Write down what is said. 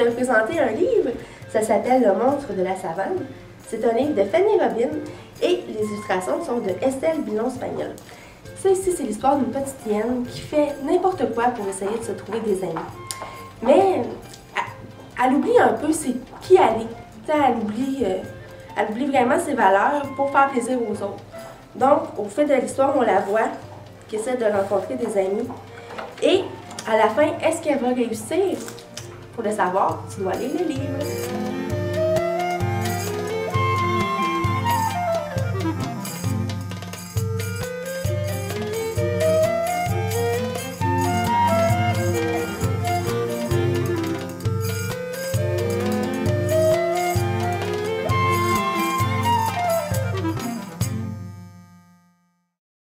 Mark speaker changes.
Speaker 1: te présenter un livre. Ça s'appelle Le monstre de la savane. C'est un livre de Fanny Robin et les illustrations sont de Estelle Bilon-Spagnol. Ça ici, c'est l'histoire d'une petite hyène qui fait n'importe quoi pour essayer de se trouver des amis. Mais elle oublie un peu c'est qui elle est. Elle oublie vraiment ses valeurs pour faire plaisir aux autres. Donc, au fait de l'histoire, on la voit qui essaie de rencontrer des amis. Et à la fin, est-ce qu'elle va réussir? Pour le savoir, tu dois lire le livre.